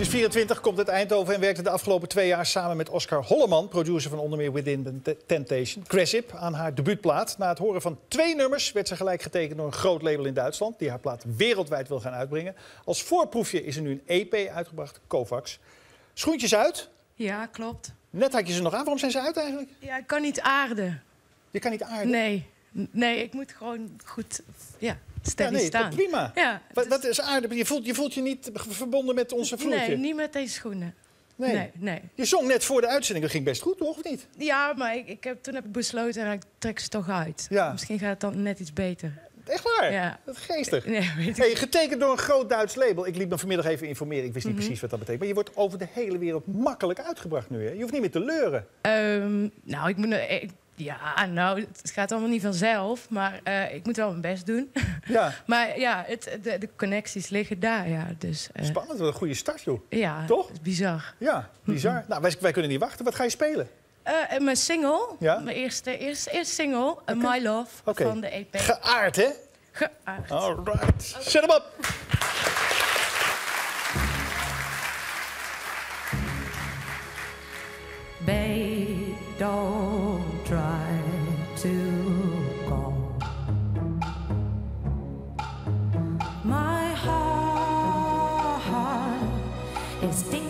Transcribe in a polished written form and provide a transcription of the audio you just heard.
Ze is 24, komt uit Eindhoven en werkte de afgelopen 2 jaar samen met Oscar Holleman, producer van onder meer Within the Temptation, Cressip, aan haar debuutplaat. Na het horen van 2 nummers werd ze gelijk getekend door een groot label in Duitsland, die haar plaat wereldwijd wil gaan uitbrengen. Als voorproefje is er nu een EP uitgebracht, Kovacs. Schoentjes uit? Ja, klopt. Net had je ze nog aan. Waarom zijn ze uit eigenlijk? Ja, ik kan niet aarden. Je kan niet aarden? Nee, ik moet gewoon goed steady staan. Prima. Ja, wat is aarde? Je voelt je niet verbonden met onze vloertje? Nee, niet met deze schoenen. Nee. Je zong net voor de uitzending, dat ging best goed, toch? Of niet? Ja, maar toen heb ik besloten en ik trek ze toch uit. Ja. Misschien gaat het dan net iets beter. Echt waar? Ja. Dat is geestig. Nee, weet ik. Hey, getekend door een groot Duits label. Ik liet me vanmiddag even informeren. Ik wist niet precies wat dat betekent. Maar je wordt over de hele wereld makkelijk uitgebracht nu. Hè? Je hoeft niet meer te leuren. Nou, het gaat allemaal niet vanzelf. Maar ik moet wel mijn best doen. Ja. Maar ja, de connecties liggen daar. Ja, dus, Spannend, wat een goede start, joh. Ja, toch? Dat is bizar. Ja, bizar. Nou, wij kunnen niet wachten. Wat ga je spelen? Mijn single, Ja? mijn eerste single, My Love, van de EP. Geaard, hè? Geaard. All right. Zet hem op! Babe, don't try to call. My heart is deep.